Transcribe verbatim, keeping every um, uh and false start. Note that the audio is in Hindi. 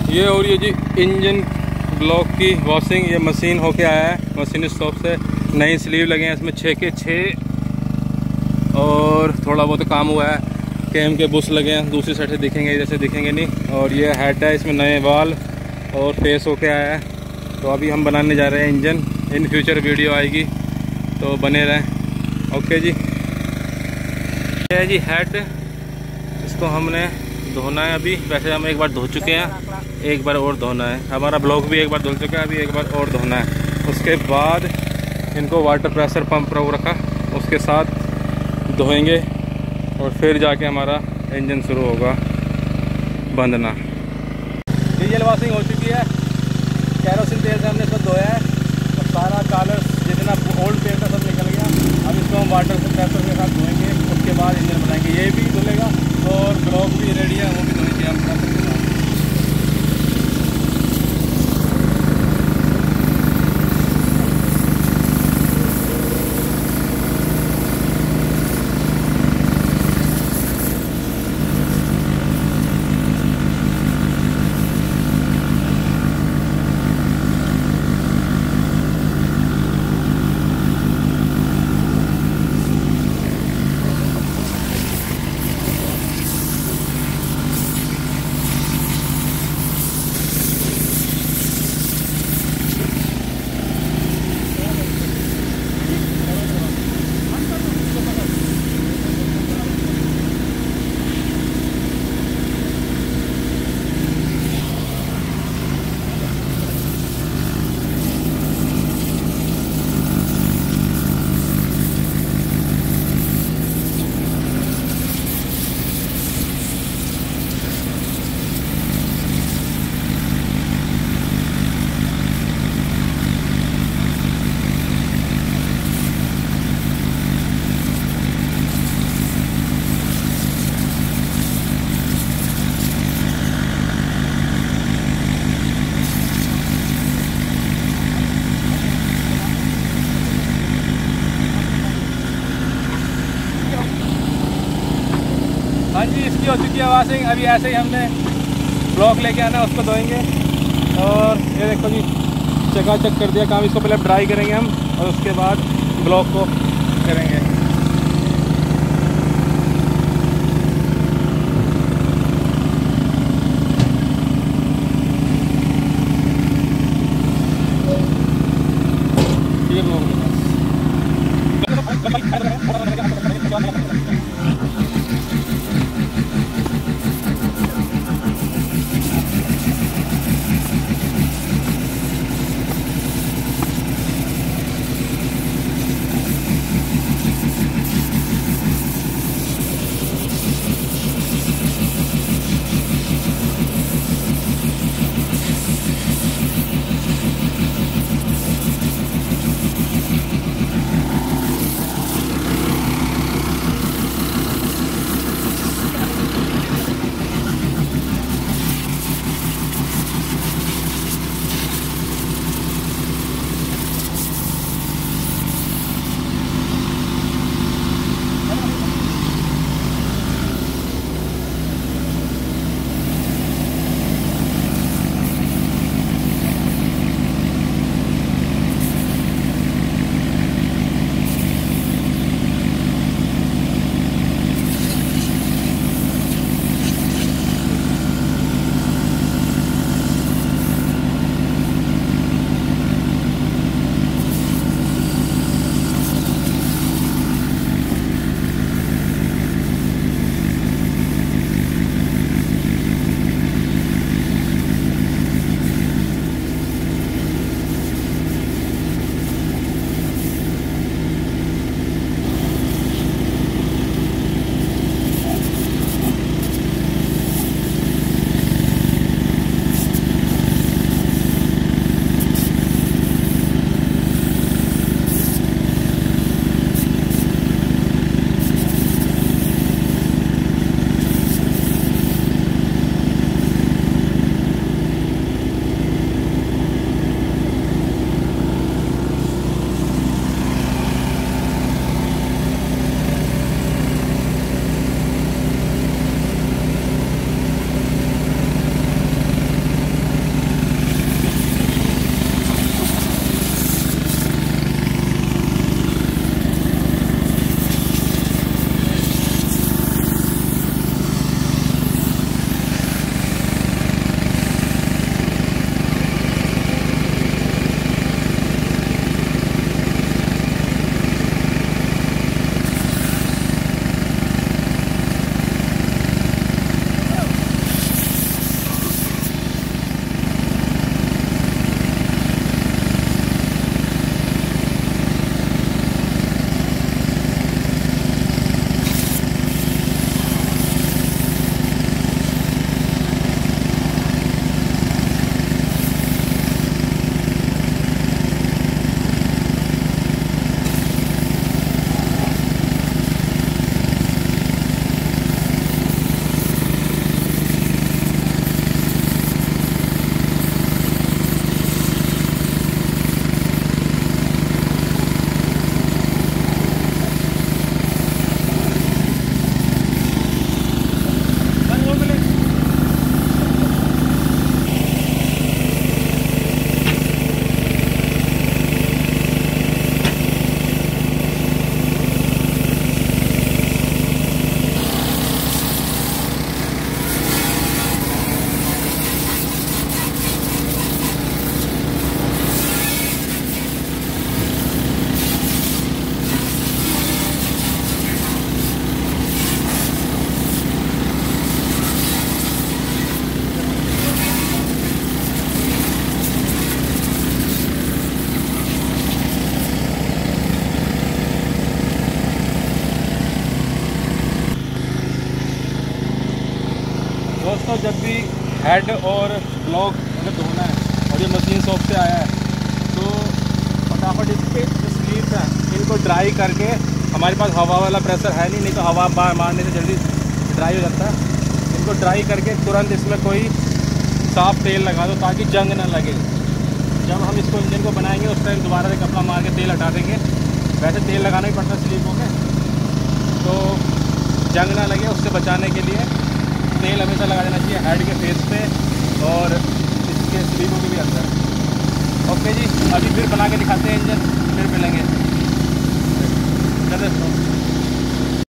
ये और ये जी इंजन ब्लॉक की वॉशिंग, ये मशीन होके आया है मशीन शॉप से। नई स्लीव लगे हैं इसमें छः के छः, और थोड़ा बहुत काम हुआ है। कैम के बुश लगे हैं, दूसरी साइड से दिखेंगे, इधर से दिखेंगे नहीं। और ये हेड है, इसमें नए वाल और फेस होके आया है। तो अभी हम बनाने जा रहे हैं इंजन। इन फ्यूचर वीडियो आएगी तो बने रहें। ओके जी। ये है जी हेड, इसको हमने धोना है अभी। वैसे हम एक बार धो चुके हैं, एक बार और धोना है। हमारा ब्लॉक भी एक बार धुल चुका है, अभी एक बार और धोना है। उसके बाद इनको वाटर प्रेशर पंप पर रखा, उसके साथ धोएंगे और फिर जाके हमारा इंजन शुरू होगा बंधना। डीजल वॉशिंग हो चुकी है, कैरोसिन तेल से हमने इसको धोया है तो सारा कलर जितना ओल्ड पेपर सब निकल गया। अब इसको हम वाटर से प्रेशर के साथ धोएंगे, उसके बाद इंजन बनाएंगे। ये भी धुलेगा और ब्लॉक भी रेडी है, वो भी धोएंगे हम प्रेशर के साथ। हाँ जी, इसकी हो चुकी है वॉशिंग। अभी ऐसे ही हमने ब्लॉक लेके आना है, उसको धोएंगे। और ये देखो जी, चकाचक कर दिया काम। इसको पहले ड्राई करेंगे हम और उसके बाद ब्लॉक को करेंगे। हेड और ब्लॉक अगर धोना है और ये मशीन शॉप से आया है तो फटाफट इसके जो स्लीव्स हैं इनको ड्राई करके, हमारे पास हवा वाला प्रेशर है नहीं, नहीं तो हवा बार मारने से जल्दी ड्राई हो जाता है। इनको ड्राई करके तुरंत इसमें कोई साफ तेल लगा दो ताकि जंग ना लगे। जब हम इसको इंजन को बनाएंगे उस टाइम दोबारा से कपड़ा मार के तेल हटा देंगे। वैसे तेल लगाना ही पड़ता है स्लीपों में, तो जंग ना लगे उससे बचाने के लिए तेल हमेशा लगा देना चाहिए हेड के फेस पे और इसके स्लीपों के भी अंदर। ओके जी, अभी फिर बना के दिखाते हैं इंजन, फिर मिलेंगे।